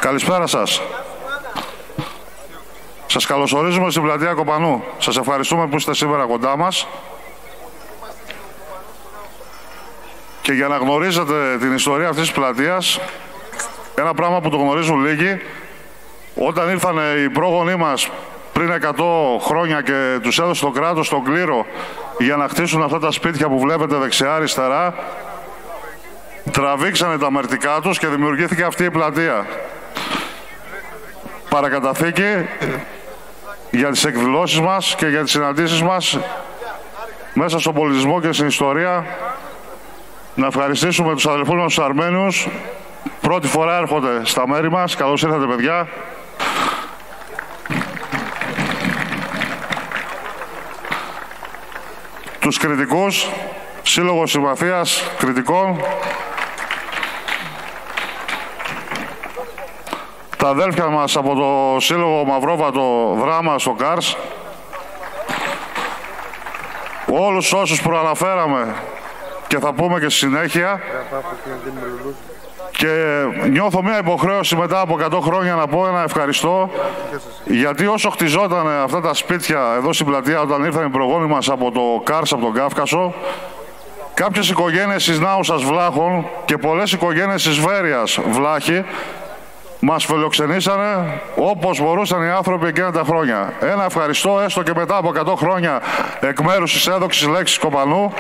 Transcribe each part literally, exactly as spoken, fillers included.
Καλησπέρα σας. Σας καλωσορίζουμε στην πλατεία Κοπανού. Σας ευχαριστούμε που είστε σήμερα κοντά μας. Και για να γνωρίζετε την ιστορία αυτής της πλατείας, ένα πράγμα που το γνωρίζουν λίγοι, όταν ήρθαν οι πρόγονοί μας πριν εκατό χρόνια και τους έδωσε το κράτος τον κλήρο για να χτίσουν αυτά τα σπίτια που βλέπετε δεξιά-αριστερά, τραβήξανε τα μερτικά τους και δημιουργήθηκε αυτή η πλατεία. Παρακαταθήκη για τις εκδηλώσεις μας και για τις συναντήσεις μας μέσα στον πολιτισμό και στην ιστορία. Να ευχαριστήσουμε τους αδελφούς μας τους Αρμένους. Πρώτη φορά έρχονται στα μέρη μας. Καλώς ήρθατε, παιδιά. Τους κριτικούς, Σύλλογο Συμμαθίας Κριτικών, τα αδέλφια μας από το Σύλλογο Μαυρόβατο Δράμα στο Κάρς, όλους όσους προαναφέραμε και θα πούμε και στη συνέχεια. Και νιώθω μια υποχρέωση μετά από εκατό χρόνια να πω ένα ευχαριστώ, γιατί όσο χτιζόταν αυτά τα σπίτια εδώ στην πλατεία όταν ήρθαν οι προγόνοι μας από το Κάρς, από τον Κάφκασο, κάποιες οικογένειες της Νάουσας Βλάχων και πολλές οικογένειες της Βέρειας Βλάχη μας φιλοξενήσανε όπως μπορούσαν οι άνθρωποι εκείνα τα χρόνια. Ένα ευχαριστώ έστω και μετά από εκατό χρόνια εκ μέρους της έδοξης λέξης Κοπανού.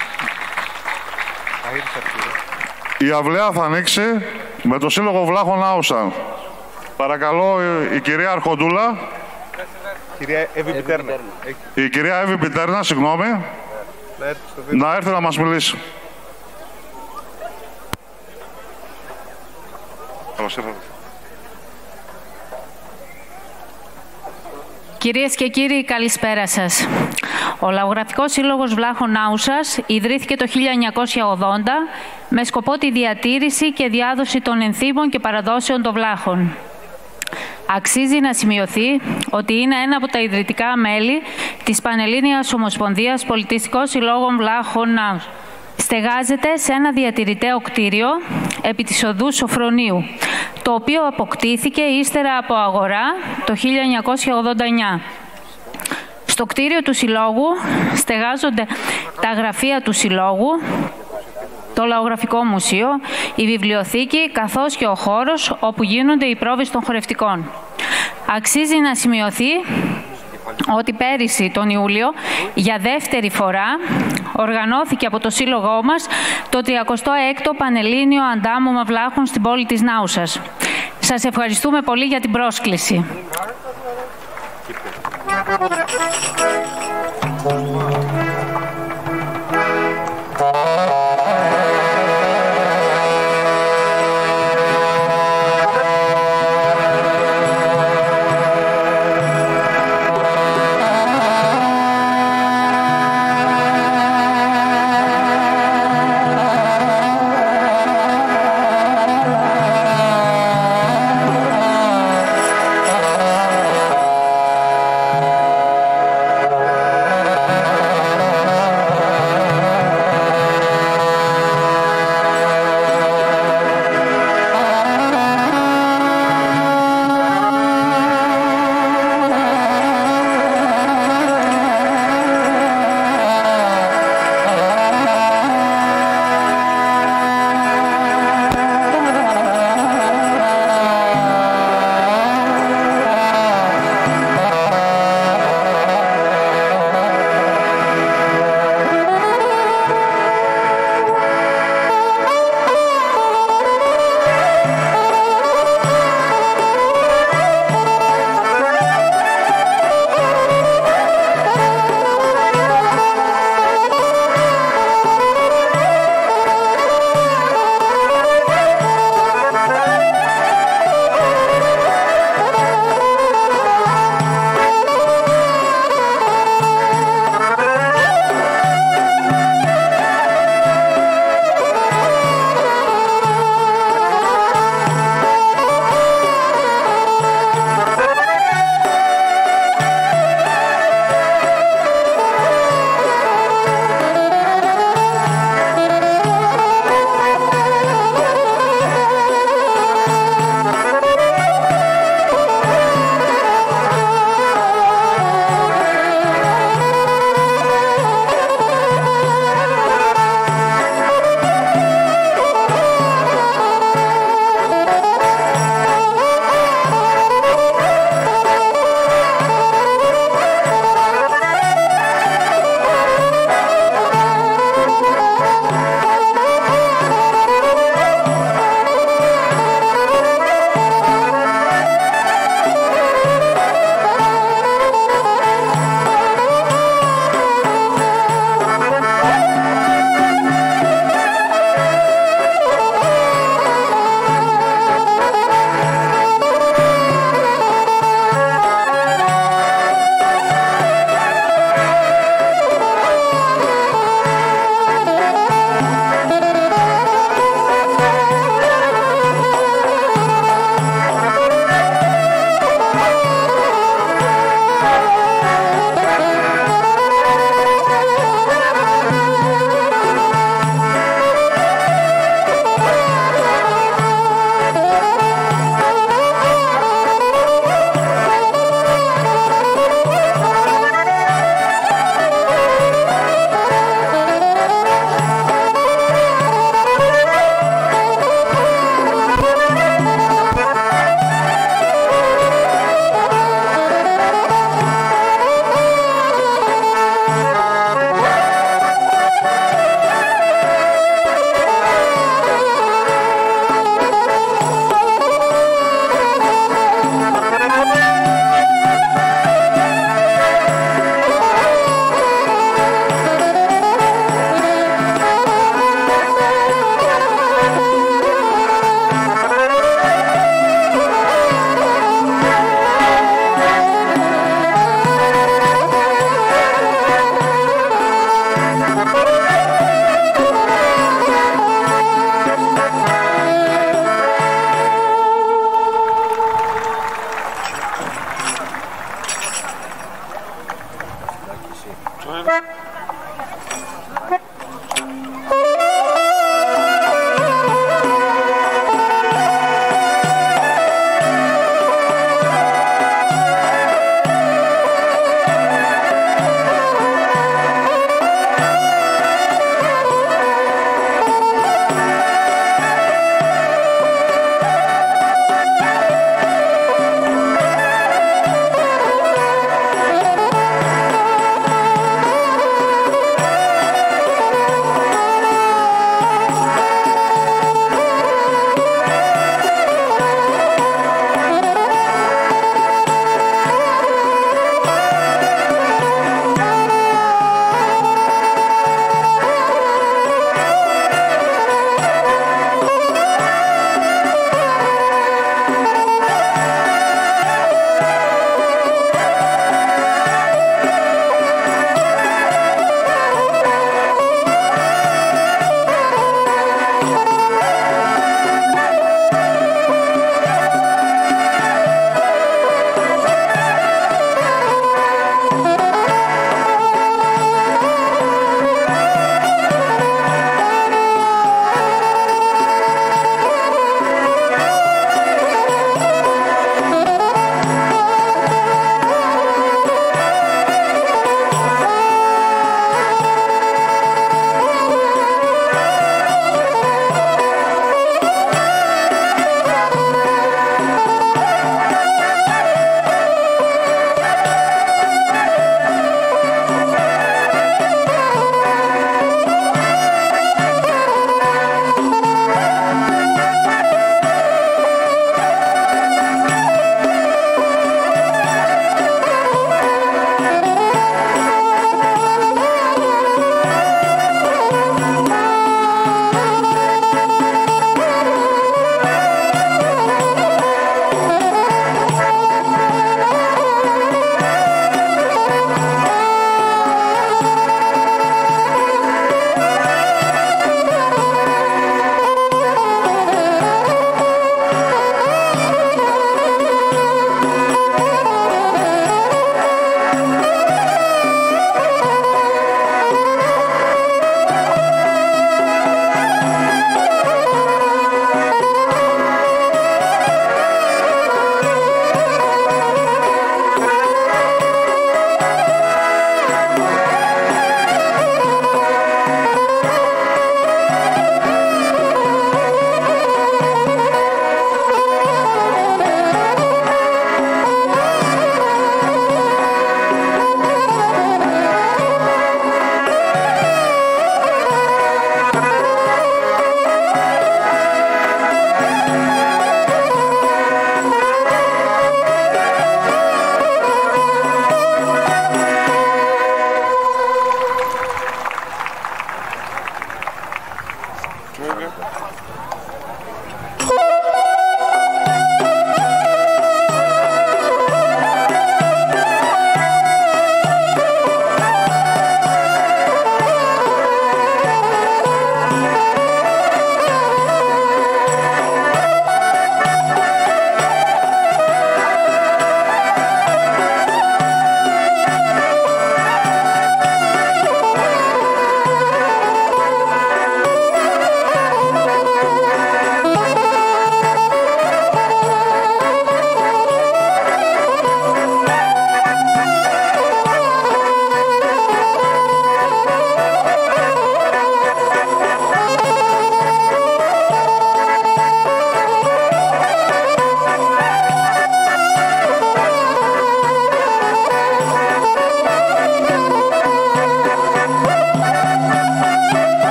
Η αυλαία θα ανοίξει με το Σύλλογο Βλάχων Άουσαν. Παρακαλώ η, η κυρία Αρχοντούλα. Κυρία Εύη Πιτέρνα. Η κυρία Εύη Πιτέρνα, συγγνώμη, να έρθει, να έρθει να μας μιλήσει. Καλώς ήρθατε. Κυρίες και κύριοι, καλησπέρα σας. Ο Λαογραφικός Σύλλογος Βλάχων Άουσας ιδρύθηκε το χίλια εννιακόσια ογδόντα με σκοπό τη διατήρηση και διάδοση των ενθύμων και παραδόσεων των Βλάχων. Αξίζει να σημειωθεί ότι είναι ένα από τα ιδρυτικά μέλη της Πανελλήνιας Ομοσπονδίας Πολιτιστικών Συλλόγων Βλάχων Άουσας. Στεγάζεται σε ένα διατηρηταίο κτίριο επί της οδού Σοφρονίου, το οποίο αποκτήθηκε ύστερα από αγορά το χίλια εννιακόσια ογδόντα εννιά. Στο κτίριο του Συλλόγου στεγάζονται τα γραφεία του Συλλόγου, το Λαογραφικό Μουσείο, η βιβλιοθήκη, καθώς και ο χώρος όπου γίνονται οι πρόβες των χορευτικών. Αξίζει να σημειωθεί ότι πέρυσι τον Ιούλιο για δεύτερη φορά οργανώθηκε από το Σύλλογό μας το τριακοστό έκτο Πανελλήνιο Αντάμωμα Βλάχων στην πόλη της Νάουσας. Σας ευχαριστούμε πολύ για την πρόσκληση. Thank you.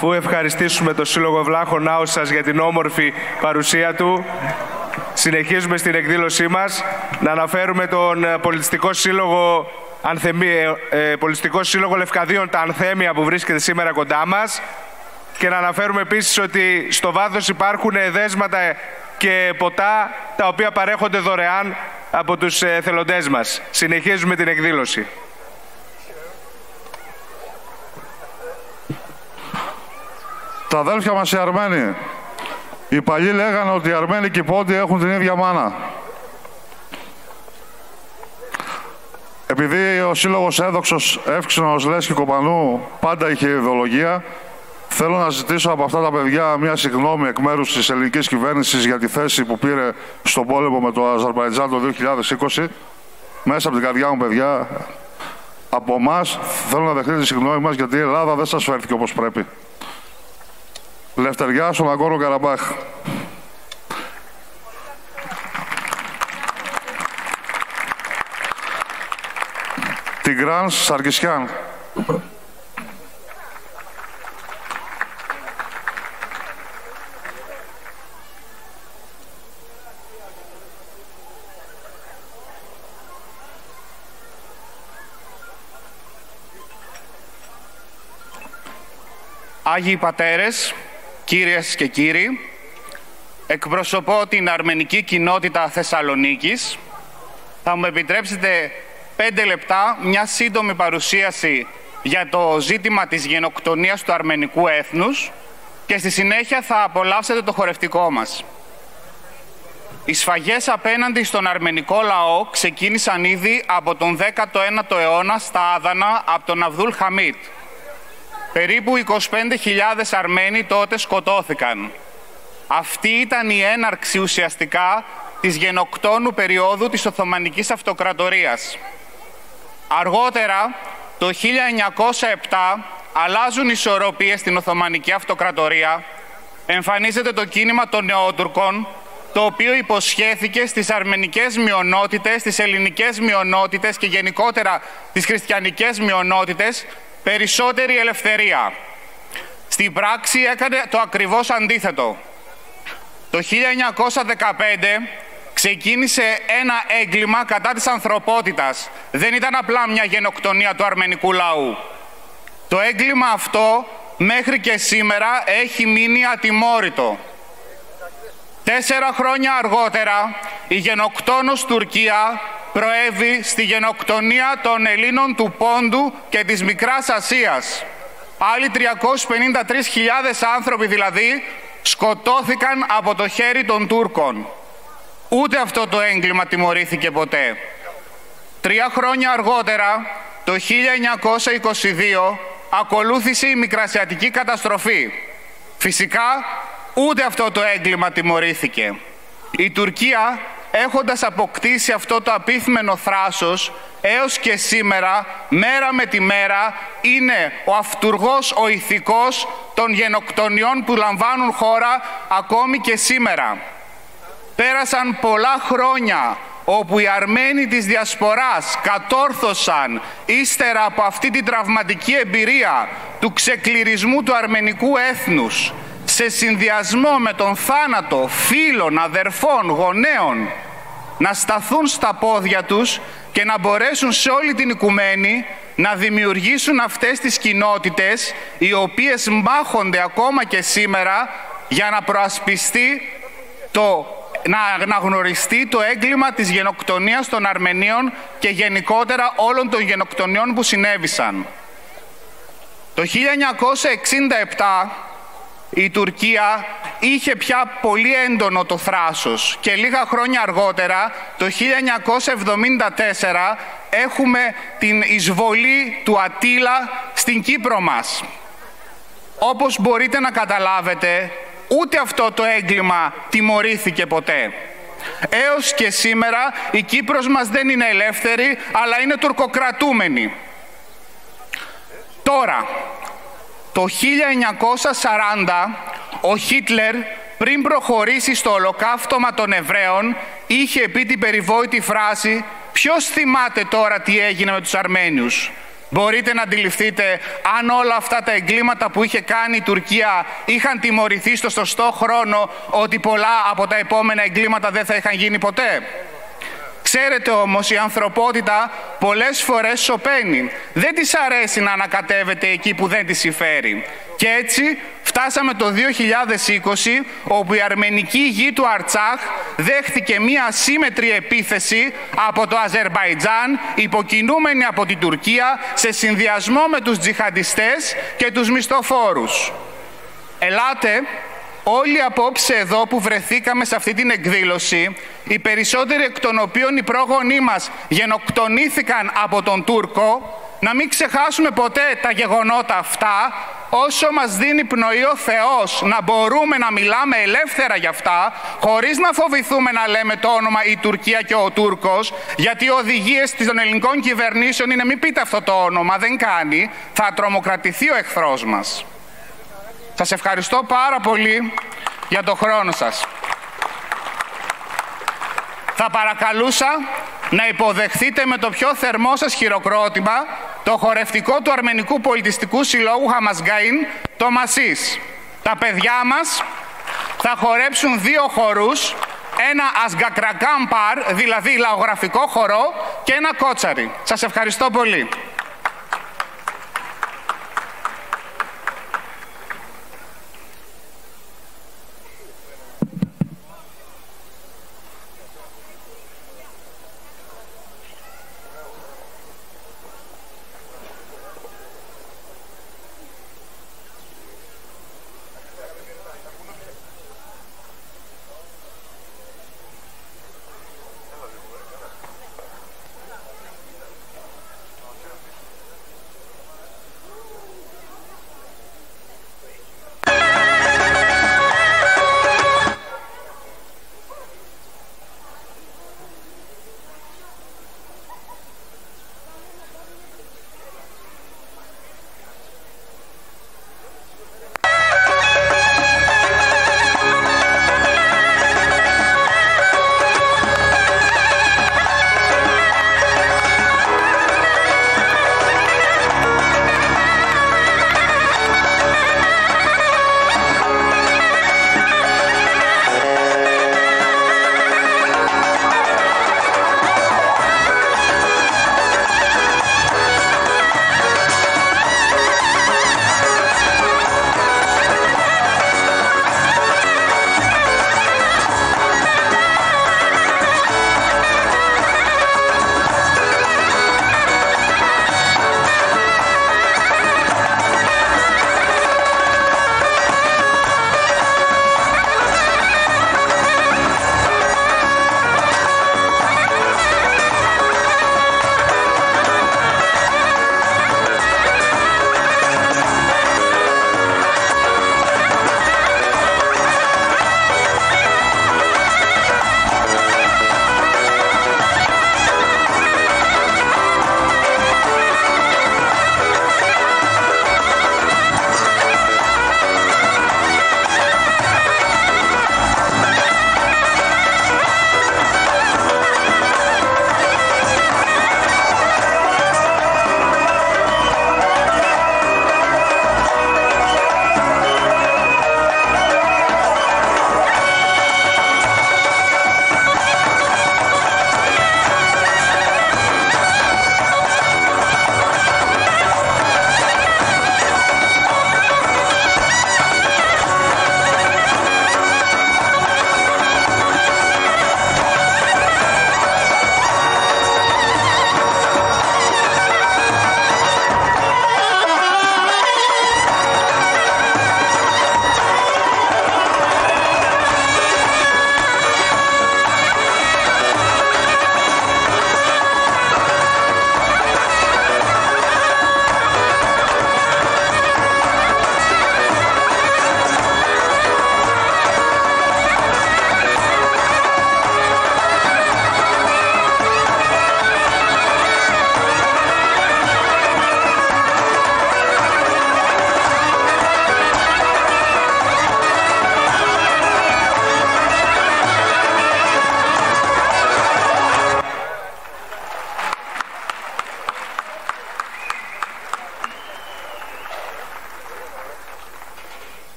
Αφού ευχαριστήσουμε το Σύλλογο Βλάχων Άουσας για την όμορφη παρουσία του, συνεχίζουμε στην εκδήλωσή μας. Να αναφέρουμε τον Πολιτιστικό Σύλλογο, Ανθεμί, ε, Πολιτιστικό Σύλλογο Λευκαδίων τα Ανθέμια που βρίσκεται σήμερα κοντά μας, και να αναφέρουμε επίσης ότι στο βάθος υπάρχουν δέσματα και ποτά τα οποία παρέχονται δωρεάν από τους εθελοντές μας. Συνεχίζουμε την εκδήλωση. Τα αδέλφια μας οι Αρμένοι. Οι παλιοί λέγανε ότι οι Αρμένοι και οι Πόντιοι έχουν την ίδια μάνα. Επειδή ο Σύλλογος Έδοξος Εύξηνος Λέσχη Κοπανού πάντα είχε ιδεολογία, θέλω να ζητήσω από αυτά τα παιδιά μια συγγνώμη εκ μέρους της ελληνικής κυβέρνησης για τη θέση που πήρε στον πόλεμο με το Αζερμπαϊτζάν το δύο χιλιάδες είκοσι. Μέσα από την καρδιά μου, παιδιά, από εμάς θέλω να δεχτείτε τη συγγνώμη μας, γιατί η Ελλάδα δεν σας φέρθηκε όπως πρέπει. Λευτεριά στον Αγκόρνο Καραμπάχ. Τιγκράν Σαρκισιάν. Άγιοι Πατέρες, κύριες και κύριοι, εκπροσωπώ την αρμενική κοινότητα Θεσσαλονίκης. Θα μου επιτρέψετε πέντε λεπτά μια σύντομη παρουσίαση για το ζήτημα της γενοκτονίας του αρμενικού έθνους και στη συνέχεια θα απολαύσετε το χορευτικό μας. Οι σφαγές απέναντι στον αρμενικό λαό ξεκίνησαν ήδη από τον δέκατο ένατο αιώνα στα Άδανα από τον Αβδούλ Χαμίτ. Περίπου είκοσι πέντε χιλιάδες Αρμένοι τότε σκοτώθηκαν. Αυτή ήταν η έναρξη ουσιαστικά της γενοκτόνου περίοδου της Οθωμανικής Αυτοκρατορίας. Αργότερα, το χίλια εννιακόσια επτά, αλλάζουν οι ισορροπίες στην Οθωμανική Αυτοκρατορία, εμφανίζεται το κίνημα των Νεότουρκων, το οποίο υποσχέθηκε στις αρμενικές μειονότητες, στις ελληνικές μειονότητες και γενικότερα τις χριστιανικές μειονότητες περισσότερη ελευθερία. Στην πράξη έκανε το ακριβώς αντίθετο. Το χίλια εννιακόσια δεκαπέντε ξεκίνησε ένα έγκλημα κατά της ανθρωπότητας. Δεν ήταν απλά μια γενοκτονία του αρμενικού λαού. Το έγκλημα αυτό μέχρι και σήμερα έχει μείνει ατιμόρυτο. Τέσσερα χρόνια αργότερα η γενοκτόνος Τουρκία προέβη στη γενοκτονία των Ελλήνων του Πόντου και της Μικράς Ασίας. Άλλοι τριακόσιες πενήντα τρεις χιλιάδες άνθρωποι δηλαδή σκοτώθηκαν από το χέρι των Τούρκων. Ούτε αυτό το έγκλημα τιμωρήθηκε ποτέ. Τρία χρόνια αργότερα, το χίλια εννιακόσια είκοσι δύο, ακολούθησε η Μικρασιατική καταστροφή. Φυσικά, ούτε αυτό το έγκλημα τιμωρήθηκε. Η Τουρκία, έχοντας αποκτήσει αυτό το απίθμενο θράσος, έως και σήμερα, μέρα με τη μέρα, είναι ο αυτουργός, ο ηθικός των γενοκτονιών που λαμβάνουν χώρα ακόμη και σήμερα. Πέρασαν πολλά χρόνια όπου οι Αρμένοι της Διασποράς κατόρθωσαν, ύστερα από αυτή την τραυματική εμπειρία του ξεκληρισμού του αρμενικού έθνους, σε συνδυασμό με τον θάνατο φίλων, αδερφών, γονέων, να σταθούν στα πόδια τους και να μπορέσουν σε όλη την οικουμένη να δημιουργήσουν αυτές τις κοινότητες, οι οποίες μάχονται ακόμα και σήμερα για να προασπιστεί το, να αναγνωριστεί το έγκλημα της γενοκτονίας των Αρμενίων και γενικότερα όλων των γενοκτονιών που συνέβησαν. Το χίλια εννιακόσια εξήντα επτά η Τουρκία είχε πια πολύ έντονο το θράσος και λίγα χρόνια αργότερα, το χίλια εννιακόσια εβδομήντα τέσσερα, έχουμε την εισβολή του Ατίλα στην Κύπρο μας. Όπως μπορείτε να καταλάβετε, ούτε αυτό το έγκλημα τιμωρήθηκε ποτέ. Έως και σήμερα η Κύπρος μας δεν είναι ελεύθερη, αλλά είναι τουρκοκρατούμενη. Τώρα, το χίλια εννιακόσια σαράντα, ο Χίτλερ, πριν προχωρήσει στο ολοκαύτωμα των Εβραίων, είχε πει την περιβόητη φράση «Ποιος θυμάται τώρα τι έγινε με τους Αρμένιους?» Μπορείτε να αντιληφθείτε αν όλα αυτά τα εγκλήματα που είχε κάνει η Τουρκία είχαν τιμωρηθεί στο σωστό χρόνο, ότι πολλά από τα επόμενα εγκλήματα δεν θα είχαν γίνει ποτέ. Ξέρετε όμως, η ανθρωπότητα πολλές φορές σωπαίνει. Δεν της αρέσει να ανακατεύεται εκεί που δεν της συμφέρει. Και έτσι φτάσαμε το δύο χιλιάδες είκοσι, όπου η αρμενική γη του Αρτσάχ δέχθηκε μία ασύμετρη επίθεση από το Αζερμπαϊτζάν, υποκινούμενη από την Τουρκία, σε συνδυασμό με τους τζιχαντιστές και τους μισθοφόρους. Ελάτε όλοι απόψε εδώ που βρεθήκαμε σε αυτή την εκδήλωση, οι περισσότεροι εκ των οποίων οι πρόγονοί μας γενοκτονήθηκαν από τον Τούρκο, να μην ξεχάσουμε ποτέ τα γεγονότα αυτά, όσο μας δίνει πνοή ο Θεός να μπορούμε να μιλάμε ελεύθερα για αυτά, χωρίς να φοβηθούμε να λέμε το όνομα η Τουρκία και ο Τούρκος, γιατί οι οδηγίες των ελληνικών κυβερνήσεων είναι μην πείτε αυτό το όνομα, δεν κάνει, θα τρομοκρατηθεί ο εχθρός μας. Σας ευχαριστώ πάρα πολύ για το χρόνο σας. Θα παρακαλούσα να υποδεχθείτε με το πιο θερμό σας χειροκρότημα το χορευτικό του Αρμενικού Πολιτιστικού Συλλόγου Χαμασγκαΐν, το Μασίς. Τα παιδιά μας θα χορέψουν δύο χορούς, ένα ασγκακρακάμπαρ, δηλαδή λαογραφικό χορό, και ένα κότσαρι. Σας ευχαριστώ πολύ.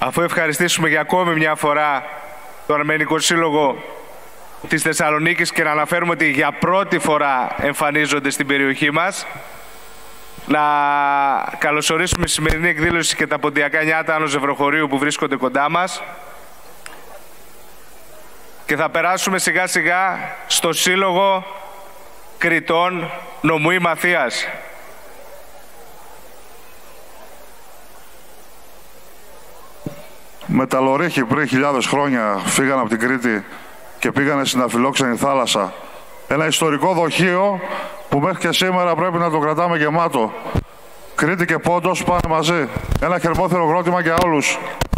Αφού ευχαριστήσουμε για ακόμη μια φορά το Αρμενικό Σύλλογο της Θεσσαλονίκης και να αναφέρουμε ότι για πρώτη φορά εμφανίζονται στην περιοχή μας, να καλωσορίσουμε στη σημερινή εκδήλωση και τα ποντιακά νιάτα Άνω Ζευροχωρίου που βρίσκονται κοντά μας και θα περάσουμε σιγά σιγά στο Σύλλογο Κρητών Νομουή Μαθίας. Μεταλλορύχοι πριν χιλιάδες χρόνια φύγαν από την Κρήτη και πήγανε στην αφιλόξενη θάλασσα. Ένα ιστορικό δοχείο που μέχρι και σήμερα πρέπει να το κρατάμε γεμάτο. Κρήτη και Πόντος πάνε μαζί. Ένα χερμόθερο γρότημα για όλους.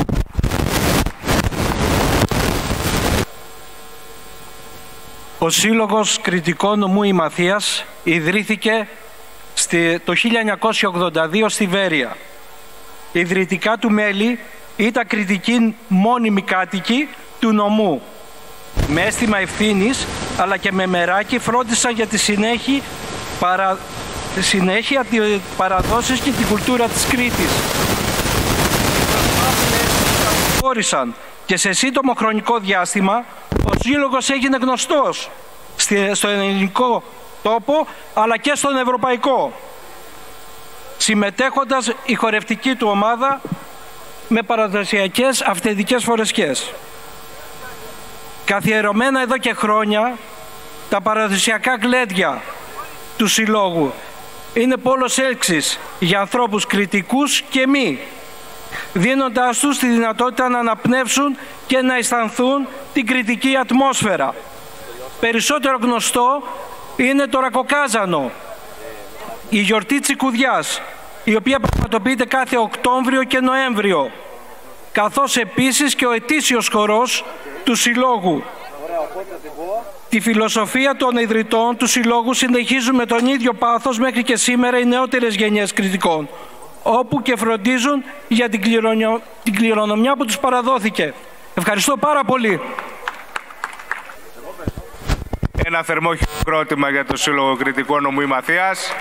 Ο Σύλλογος Κρητικών Νομού η Μαθίας ιδρύθηκε το χίλια εννιακόσια ογδόντα δύο στη Βέρεια. Ιδρυτικά του μέλη ήταν κριτικοί μόνιμοι κάτοικοι του νομού. Με αίσθημα ευθύνης αλλά και με μεράκι φρόντισαν για τη συνέχεια, παρα... συνέχεια τη παραδόσεις και την κουλτούρα της Κρήτης. Χώρισαν και σε σύντομο χρονικό διάστημα ο Σύλλογος έγινε γνωστός στο ελληνικό τόπο αλλά και στον ευρωπαϊκό, συμμετέχοντας η χορευτική του ομάδα με παραδοσιακές αυθεντικές φορεσκές. Καθιερωμένα εδώ και χρόνια, τα παραδοσιακά γλέντια του Συλλόγου είναι πόλος έλξης για ανθρώπους κριτικούς και μη, δίνοντάς τους τη δυνατότητα να αναπνεύσουν και να αισθανθούν την κριτική ατμόσφαιρα. Περισσότερο γνωστό είναι το Ρακοκάζανο, η γιορτή Τσικουδιάς, η οποία πραγματοποιείται κάθε Οκτώβριο και Νοέμβριο, καθώς επίσης και ο ετήσιος χορός του Συλλόγου. Τη φιλοσοφία των ιδρυτών του Συλλόγου συνεχίζουν με τον ίδιο πάθος μέχρι και σήμερα οι νεότερες γενιές κριτικών, όπου και φροντίζουν για την, κληρονο... την κληρονομιά που τους παραδόθηκε. Ευχαριστώ πάρα πολύ. Ένα θερμό χειροκρότημα για το Σύλλογο Κρητικών Νομού η Μαθίας.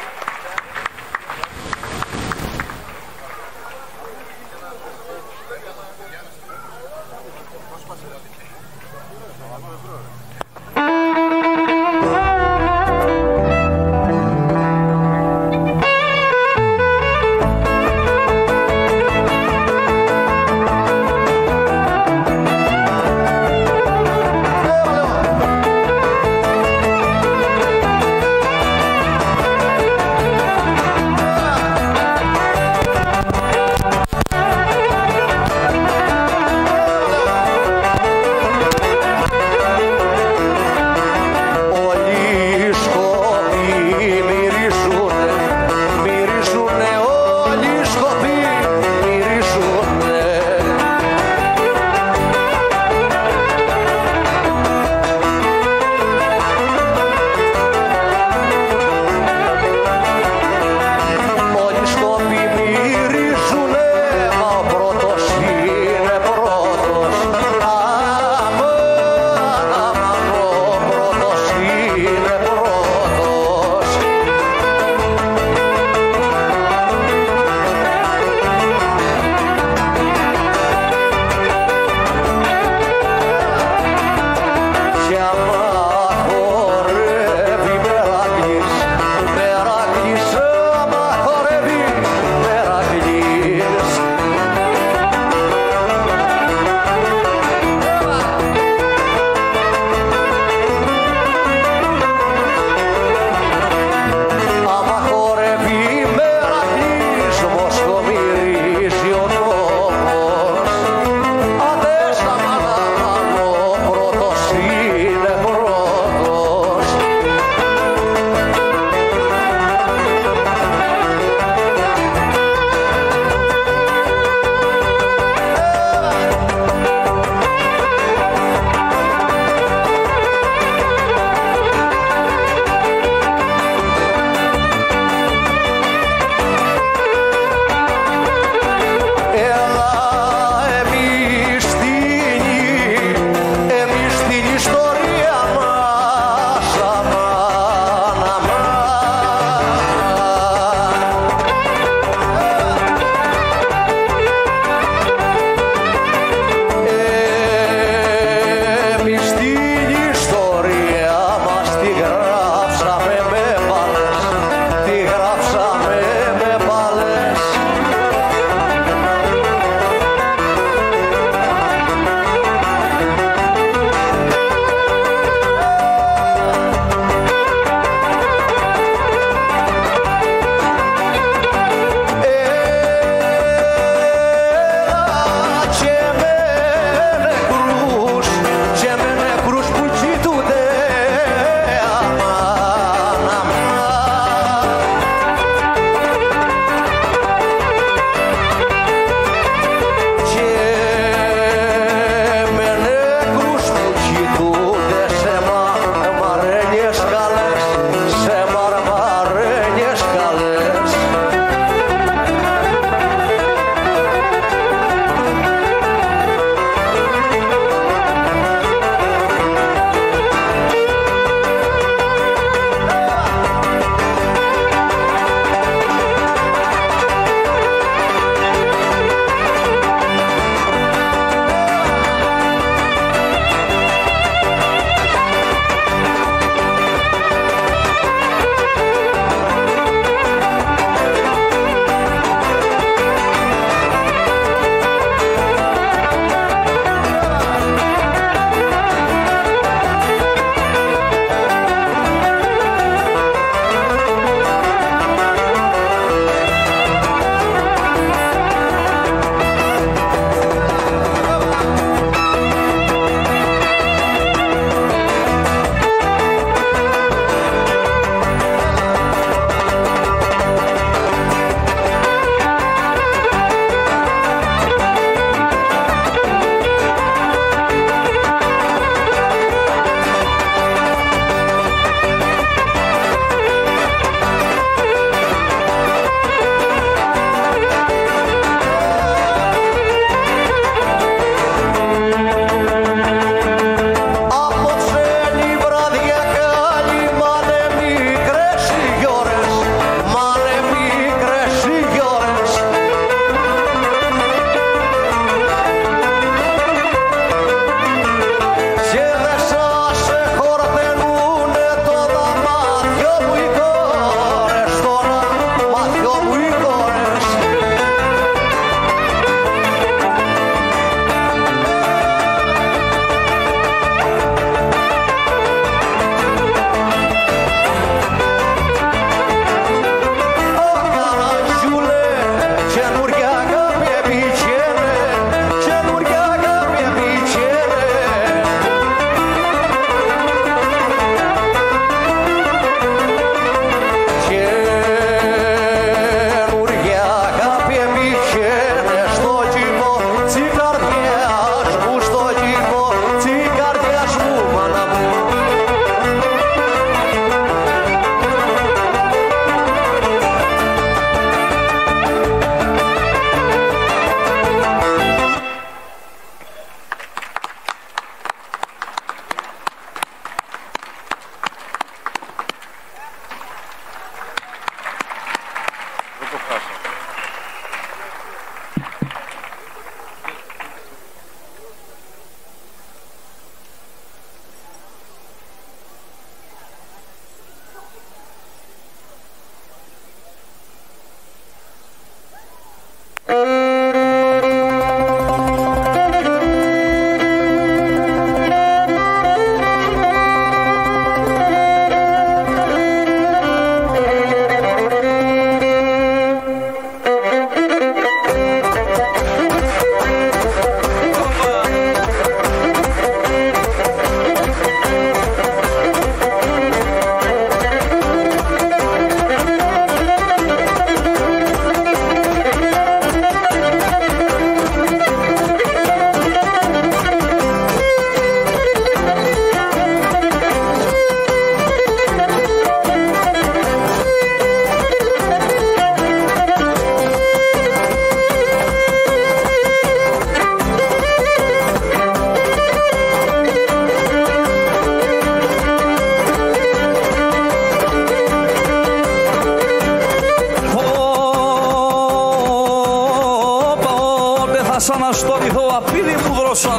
έχασα να στο βυθό απίδη μου δρόσαν.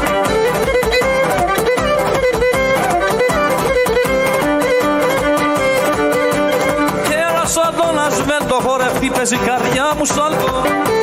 Κέρασα τον ασβέλτο χορευτή παίζει η καρδιά μου σάλτο.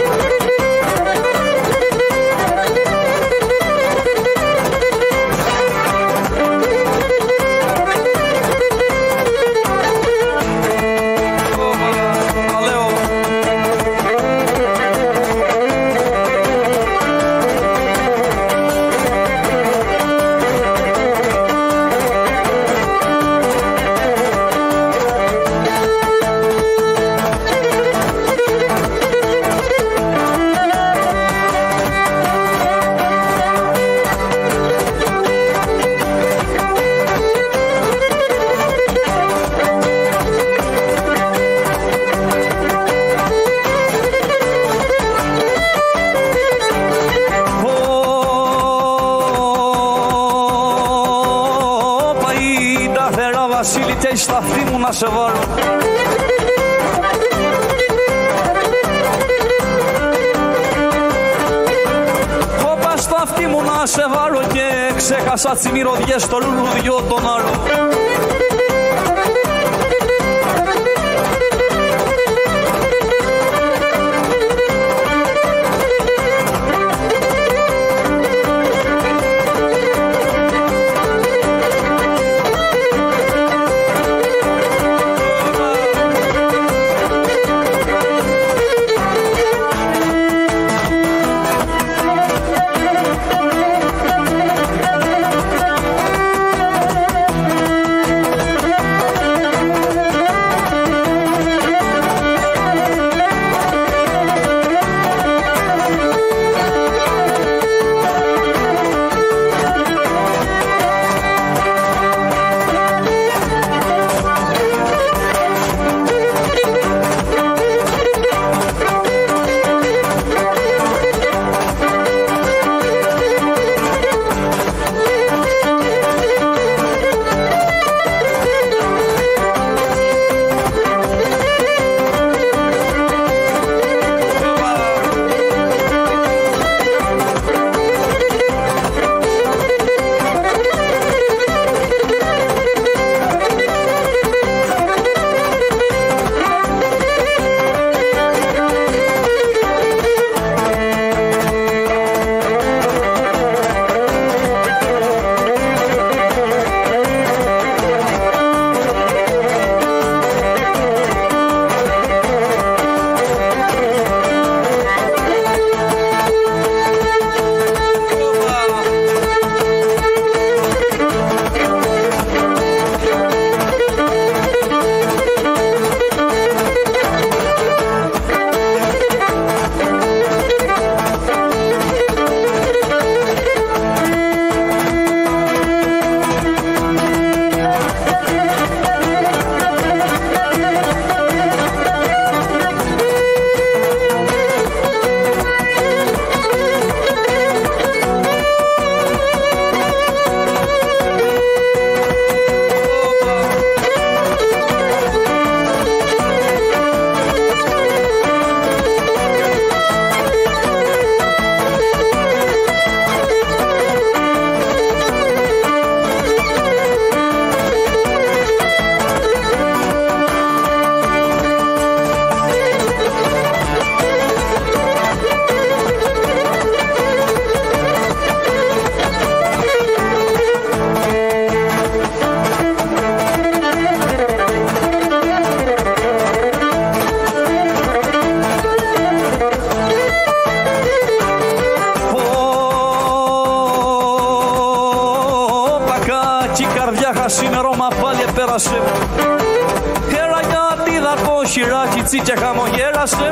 Βασίλη και στα αυτή μου να σε βάλω. Κόπα στα αυτή μου να σε βάλω και ξέχασα τις μυρωδιές στο λουλουδιό τον άλλο. Σήμερωμα πάλι επέρασε. Χέρα γιατί δακό χειράκι τσίκια χαμογέλασε.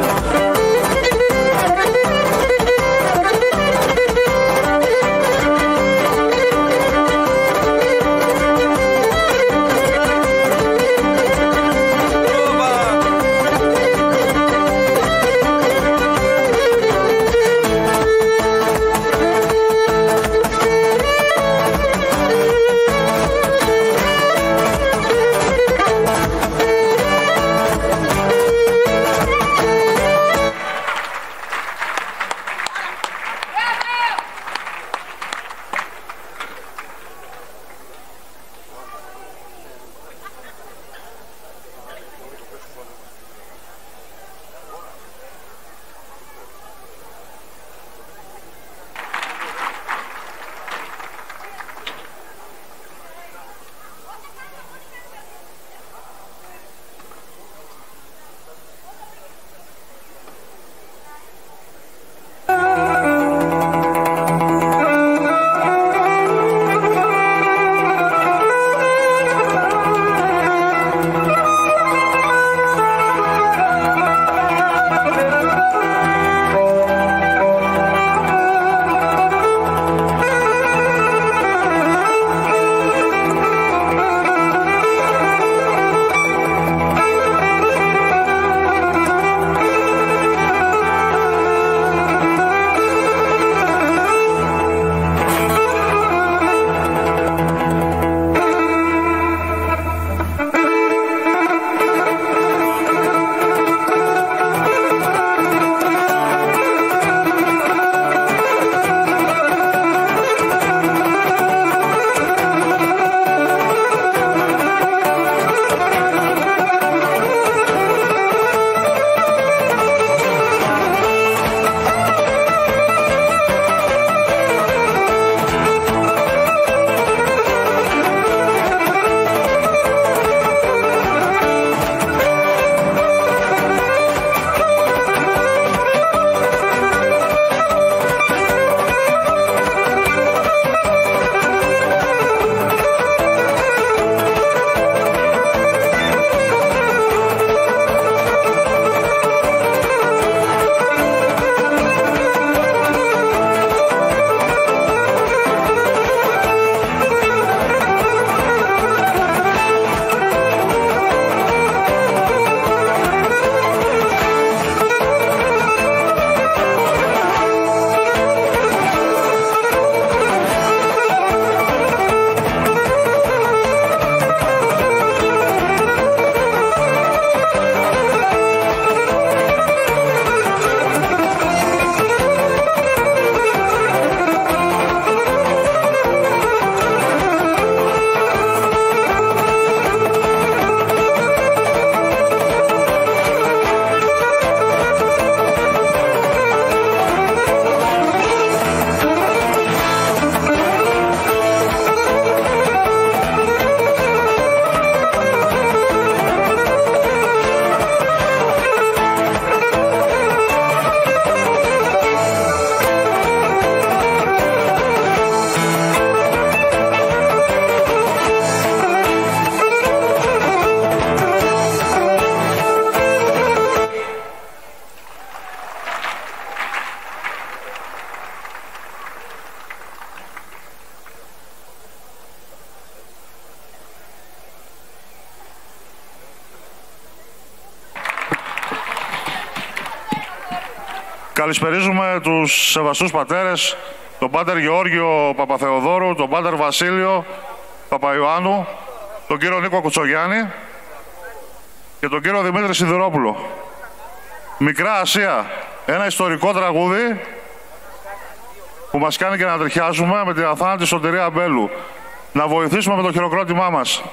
Καλησπερίζουμε τους σεβαστούς πατέρες, τον Πάτερ Γεώργιο Παπαθεοδόρου, τον Πάτερ Βασίλειο Παπαϊωάννου, τον κύριο Νίκο Κουτσογιάννη και τον κύριο Δημήτρη Σιδηρόπουλο. Μικρά Ασία, ένα ιστορικό τραγούδι που μας κάνει και να τριχιάζουμε με την αθάνατη Σωτηρία Μπέλου. Να βοηθήσουμε με το χειροκρότημά μας.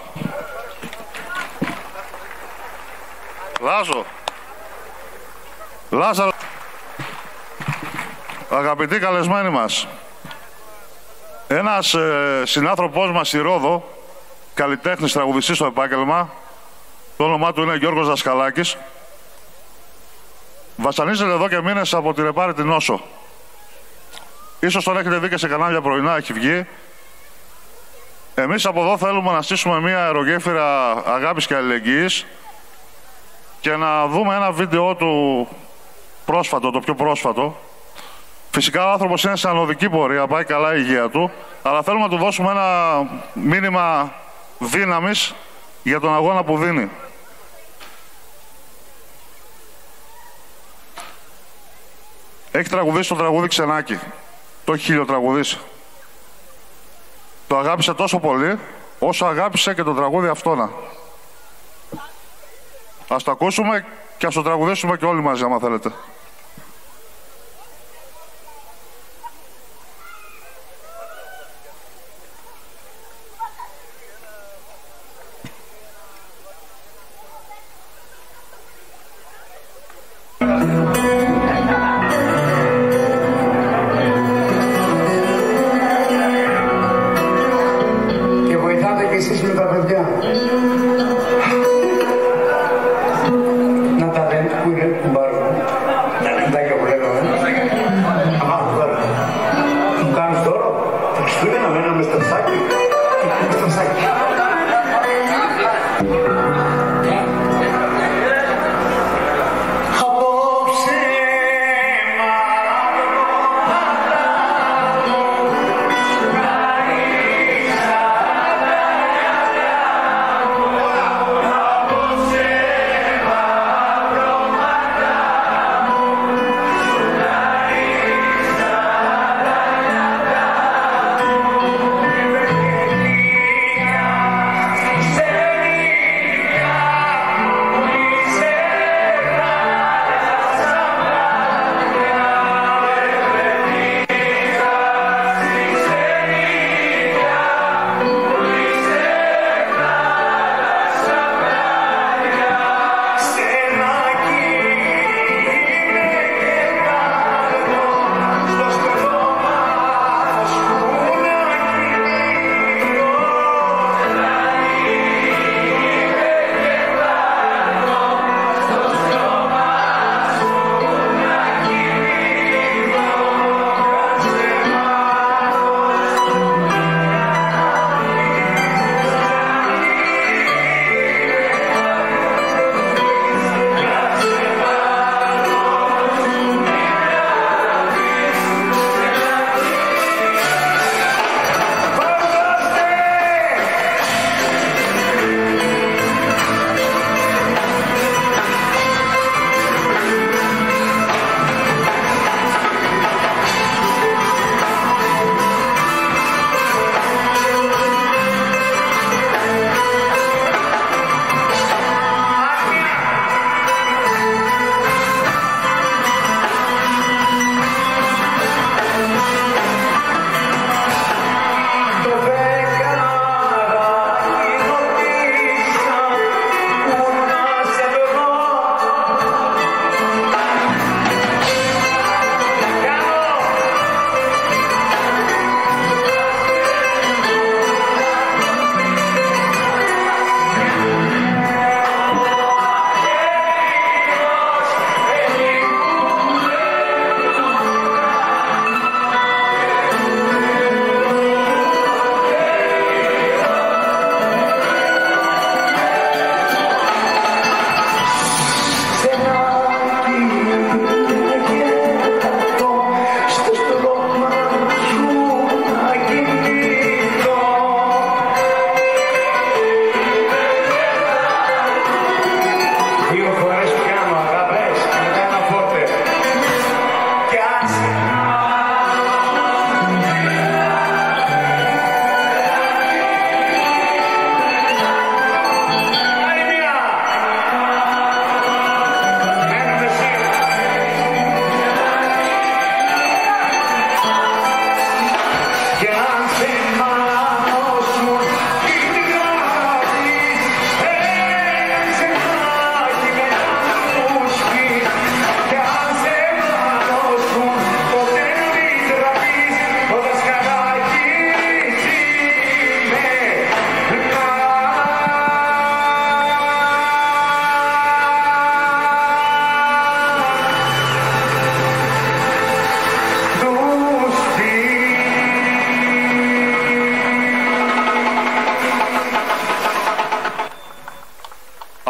Λάζο. Λάζαρο. Αγαπητοί καλεσμένοι μας, ένας ε, συνάνθρωπός μας στη Ρόδο, καλλιτέχνης τραγουδιστής στο επάγγελμα, το όνομά του είναι Γιώργος Δασκαλάκης, βασανίζεται εδώ και μήνες από την επάρρητη νόσο. Ίσως τον έχετε δει και σε κανάλια πρωινά, έχει βγει. Εμείς από εδώ θέλουμε να στήσουμε μια αερογέφυρα αγάπης και αλληλεγγύης και να δούμε ένα βίντεο του πρόσφατο, το πιο πρόσφατο. Φυσικά ο άνθρωπος είναι σε ανωδική πορεία, πάει καλά η υγεία του, αλλά θέλουμε να του δώσουμε ένα μήνυμα δύναμης για τον αγώνα που δίνει. Έχει τραγουδήσει το τραγούδι Ξενάκι. Το έχει χιλιοτραγουδήσει. Το αγάπησε τόσο πολύ, όσο αγάπησε και το τραγούδι αυτόνα. Ας το ακούσουμε και ας το τραγουδήσουμε και όλοι μαζί, άμα θέλετε.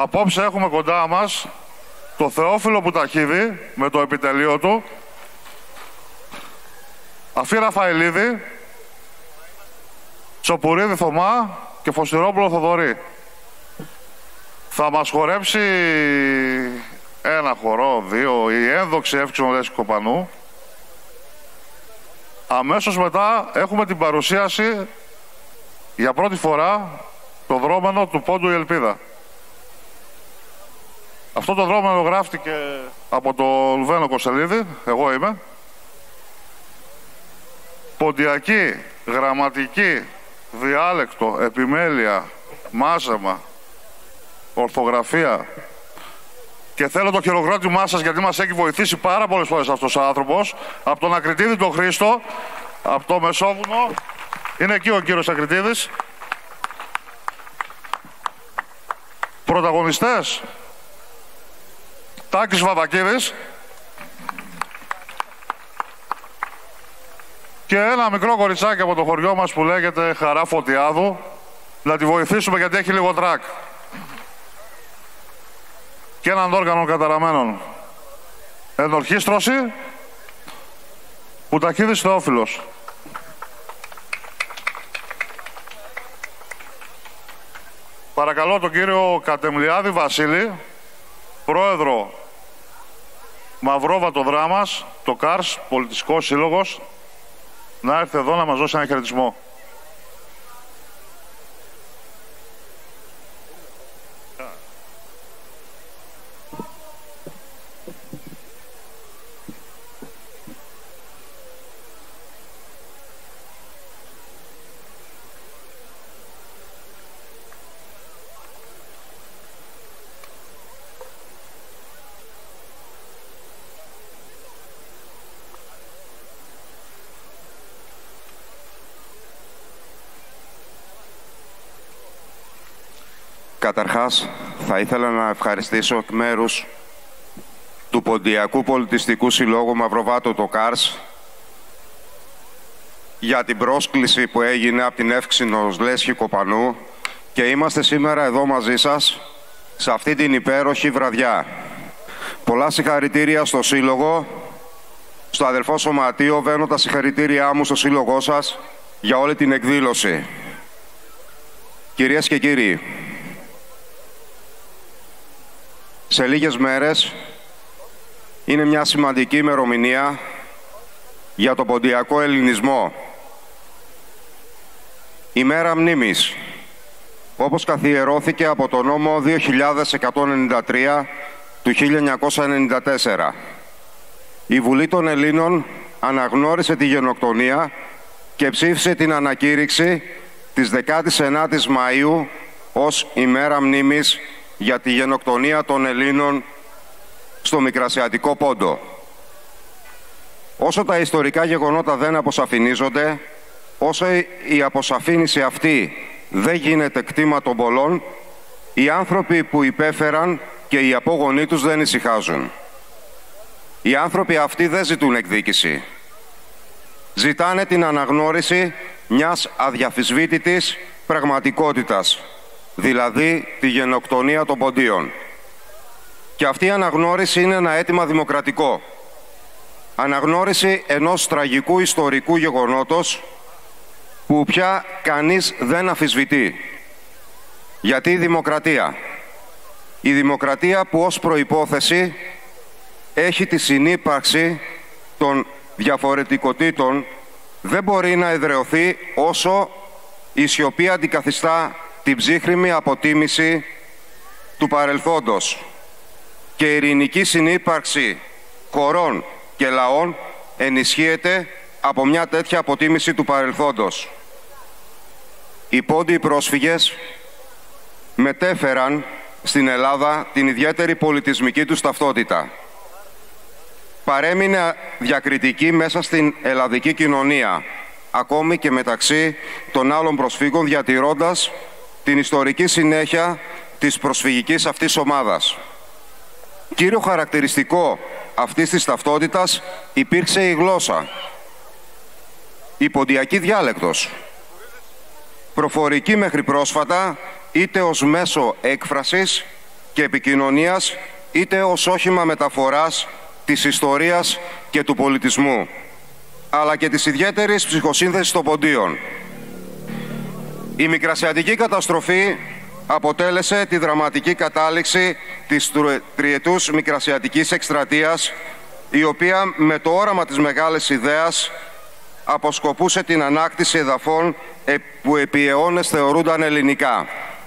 Απόψε έχουμε κοντά μας το Θεόφιλο Πουταχίδη με το επιτελείο του, Αφή Ραφαηλίδη, Τσοπουρίδη Θωμά και Φωστηρόπουλο Θοδωρή. Θα μας χορέψει ένα χορό, δύο, η ένδοξη Εύξηνο Δέσκη Κοπανού. Αμέσως μετά έχουμε την παρουσίαση για πρώτη φορά το δρόμενο του Πόντου η Ελπίδα. Αυτό το δρόμενο γράφτηκε από το Λουβένο Κοσελίδη, εγώ είμαι. Ποντιακή, γραμματική, διάλεκτο, επιμέλεια, μάζεμα, ορθογραφία. Και θέλω το χειροκρότημά σας, γιατί μας έχει βοηθήσει πάρα πολλές φορές αυτός ο άνθρωπος. Από τον Ακριτίδη τον Χρήστο, από το Μεσόβουνο. Είναι εκεί ο κύριος Ακριτίδης. Πρωταγωνιστές. Τάκης Βαδακίδης. Και ένα μικρό κοριτσάκι από το χωριό μας που λέγεται Χαρά Φωτιάδου. Να τη βοηθήσουμε γιατί έχει λίγο τρακ. Και έναν όργανο καταραμένων. Ενορχίστρωση. Πουταχίδης Θεόφιλος. Παρακαλώ τον κύριο Κατεμλιάδη Βασίλη, πρόεδρο Μαυρόβατο Δράμας, το ΚΑΡΣ, Πολιτιστικός Σύλλογος, να έρθει εδώ να μας δώσει ένα χαιρετισμό. Καταρχάς, θα ήθελα να ευχαριστήσω εκ μέρους του Ποντιακού Πολιτιστικού Συλλόγου Μαυροβάτου το ΚΑΡΣ για την πρόσκληση που έγινε από την Εύξηνο Λέσχη Κοπανού και είμαστε σήμερα εδώ μαζί σας σε αυτή την υπέροχη βραδιά. Πολλά συγχαρητήρια στο Σύλλογο, στο αδελφό Σωματείο, βαίνω τα συγχαρητήριά μου στο Σύλλογό σας για όλη την εκδήλωση. Κυρίες και κύριοι, σε λίγες μέρες είναι μια σημαντική ημερομηνία για το ποντιακό ελληνισμό. Η μέρα μνήμης, όπως καθιερώθηκε από το νόμο δύο χιλιάδες εκατόν ενενήντα τρία του χίλια εννιακόσια ενενήντα τέσσερα. Η Βουλή των Ελλήνων αναγνώρισε τη γενοκτονία και ψήφισε την ανακήρυξη της δεκάτης ενάτης Μαΐου ως ημέρα μνήμης για τη γενοκτονία των Ελλήνων στο Μικρασιατικό Πόντο. Όσο τα ιστορικά γεγονότα δεν αποσαφηνίζονται, όσο η αποσαφήνιση αυτή δεν γίνεται κτήμα των πολλών, οι άνθρωποι που υπέφεραν και οι απόγονοί τους δεν ησυχάζουν. Οι άνθρωποι αυτοί δεν ζητούν εκδίκηση. Ζητάνε την αναγνώριση μιας αδιαφυσβήτητης πραγματικότητας, δηλαδή τη γενοκτονία των Ποντίων. Και αυτή η αναγνώριση είναι ένα αίτημα δημοκρατικό. Αναγνώριση ενός τραγικού ιστορικού γεγονότος που πια κανείς δεν αμφισβητεί. Γιατί η δημοκρατία. Η δημοκρατία που ως προϋπόθεση έχει τη συνύπαρξη των διαφορετικοτήτων δεν μπορεί να εδραιωθεί όσο η σιωπή αντικαθιστά την ψύχρημη αποτίμηση του παρελθόντος και η ειρηνική συνύπαρξη χωρών και λαών ενισχύεται από μια τέτοια αποτίμηση του παρελθόντος. Οι Πόντιοι πρόσφυγες μετέφεραν στην Ελλάδα την ιδιαίτερη πολιτισμική τους ταυτότητα. Παρέμεινε διακριτική μέσα στην ελλαδική κοινωνία, ακόμη και μεταξύ των άλλων προσφύγων, διατηρώντας την ιστορική συνέχεια της προσφυγικής αυτής ομάδας. Κύριο χαρακτηριστικό αυτής της ταυτότητας υπήρξε η γλώσσα, η ποντιακή διάλεκτος, προφορική μέχρι πρόσφατα είτε ως μέσο έκφρασης και επικοινωνίας, είτε ως όχημα μεταφοράς της ιστορίας και του πολιτισμού, αλλά και της ιδιαίτερης ψυχοσύνθεσης των Ποντίων. Η μικρασιατική καταστροφή αποτέλεσε τη δραματική κατάληξη της τριετούς μικρασιατικής εκστρατείας, η οποία με το όραμα της μεγάλης ιδέας αποσκοπούσε την ανάκτηση εδαφών που επί αιώνες θεωρούνταν ελληνικά.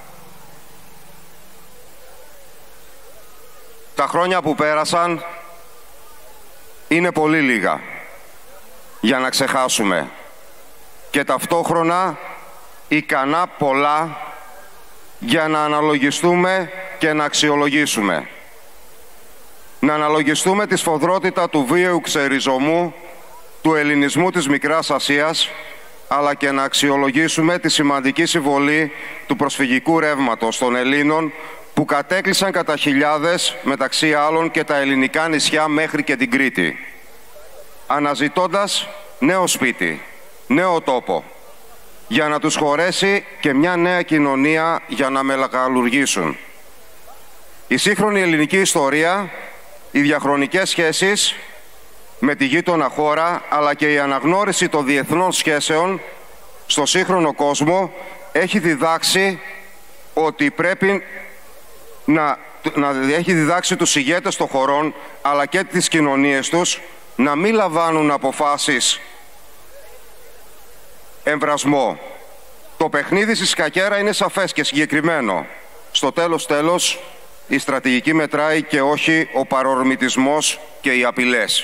Τα χρόνια που πέρασαν είναι πολύ λίγα για να ξεχάσουμε και ταυτόχρονα ικανά πολλά για να αναλογιστούμε και να αξιολογήσουμε. Να αναλογιστούμε τη σφοδρότητα του βίαιου ξεριζωμού του ελληνισμού της Μικράς Ασίας, αλλά και να αξιολογήσουμε τη σημαντική συμβολή του προσφυγικού ρεύματος των Ελλήνων που κατέκλυσαν κατά χιλιάδες, μεταξύ άλλων και τα ελληνικά νησιά μέχρι και την Κρήτη, αναζητώντας νέο σπίτι, νέο τόπο, για να τους χωρέσει και μια νέα κοινωνία για να μεγαλουργήσουν. Η σύγχρονη ελληνική ιστορία, οι διαχρονικές σχέσεις με τη γείτονα χώρα, αλλά και η αναγνώριση των διεθνών σχέσεων στο σύγχρονο κόσμο έχει διδάξει ότι πρέπει να, να έχει διδάξει τους ηγέτες των χωρών, αλλά και τις κοινωνίες τους, να μην λαμβάνουν αποφάσεις εμβρασμό. Το παιχνίδι στη σκακέρα είναι σαφές και συγκεκριμένο. Στο τέλος τέλος η στρατηγική μετράει και όχι ο παρορμητισμός και οι απειλές.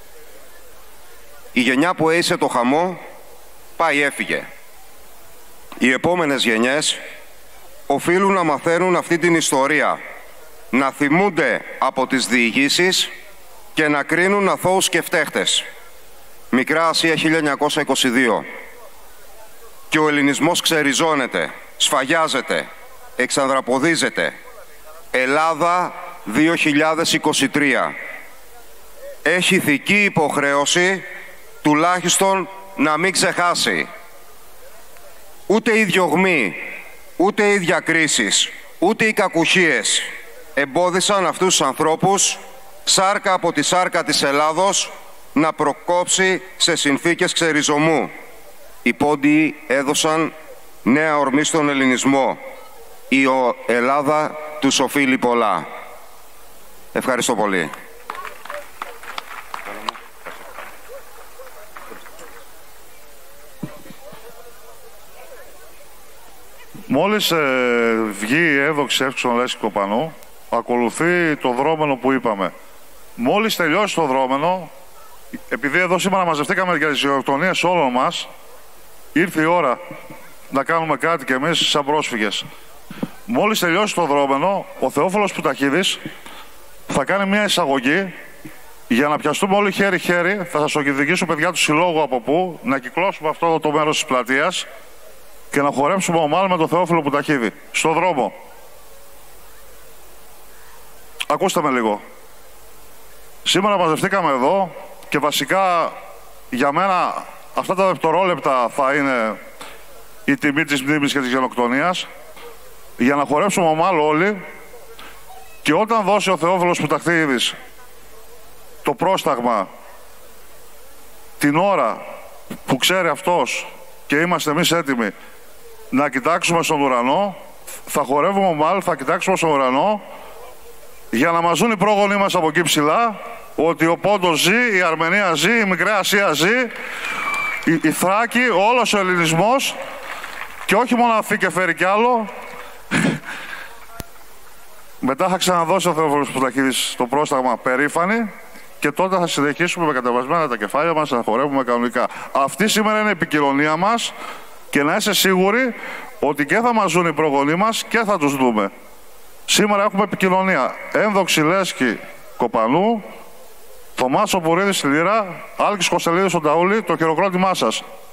Η γενιά που έζησε το χαμό πάει έφυγε. Οι επόμενες γενιές οφείλουν να μαθαίνουν αυτή την ιστορία, να θυμούνται από τις διηγήσεις και να κρίνουν αθώους και φταίχτες. Μικρά Ασία χίλια εννιακόσια είκοσι δύο. Και ο ελληνισμός ξεριζώνεται, σφαγιάζεται, εξανδραποδίζεται. Ελλάδα δύο χιλιάδες είκοσι τρία. Έχει ηθική υποχρέωση τουλάχιστον να μην ξεχάσει. Ούτε οι διωγμοί, ούτε οι διακρίσεις, ούτε οι κακουχίες εμπόδισαν αυτούς τους ανθρώπους, σάρκα από τη σάρκα της Ελλάδος, να προκόψει σε συνθήκες ξεριζωμού. Οι Πόντιοι έδωσαν νέα ορμή στον ελληνισμό. Η Ελλάδα τους οφείλει πολλά. Ευχαριστώ πολύ. Μόλις ε, βγει η έδοξη εύξον Λέσκη Κοπανού, ακολουθεί το δρόμενο που είπαμε. Μόλις τελειώσει το δρόμενο, επειδή εδώ σήμερα μαζευτήκαμε για τις γενοκτονίες όλων μας, ήρθε η ώρα να κάνουμε κάτι κι εμείς σαν πρόσφυγες. Μόλις τελειώσει το δρόμενο, ο Θεόφιλος Πουταχίδης θα κάνει μια εισαγωγή για να πιαστούμε όλοι χέρι-χέρι. Θα σας οδηγήσω, παιδιά του συλλόγου, από πού, να κυκλώσουμε αυτό το μέρος της πλατείας και να χορέψουμε ομάλ με τον Θεόφιλο Πουταχίδη στο δρόμο. Ακούστε με λίγο. Σήμερα μαζευτήκαμε εδώ και βασικά για μένα αυτά τα δευτερόλεπτα θα είναι η τιμή της μνήμης και της γενοκτονίας, για να χορέψουμε ομάλ όλοι, και όταν δώσει ο Θεόφιλος Πουταχίδης το πρόσταγμα την ώρα που ξέρει αυτός και είμαστε εμείς έτοιμοι να κοιτάξουμε στον ουρανό, θα χορεύουμε ομάλ, θα κοιτάξουμε στον ουρανό για να μας δουν οι πρόγονοι μας από εκεί ψηλά ότι ο Πόντος ζει, η Αρμενία ζει, η Μικρά Ασία ζει, η, η Θράκη, όλος ο ελληνισμός, και όχι μόνο αφή και φέρει κι άλλο. Μετά θα ξαναδώσει ο Θεόφιλος Πουταχίδης το πρόσταγμα περήφανη και τότε θα συνεχίσουμε με κατεβασμένα τα κεφάλια μας να χορεύουμε κανονικά. Αυτή σήμερα είναι η επικοινωνία μας και να είσαι σίγουροι ότι και θα μας ζουν οι προγονείς μας και θα τους δούμε. Σήμερα έχουμε επικοινωνία. Ένδοξη Λέσκη Κοπανού, Θωμάς Οπουρίδης στη Λύρα, Άλκης Κωνσταντίνης στον Ταούλη, το χειροκρότημά σας.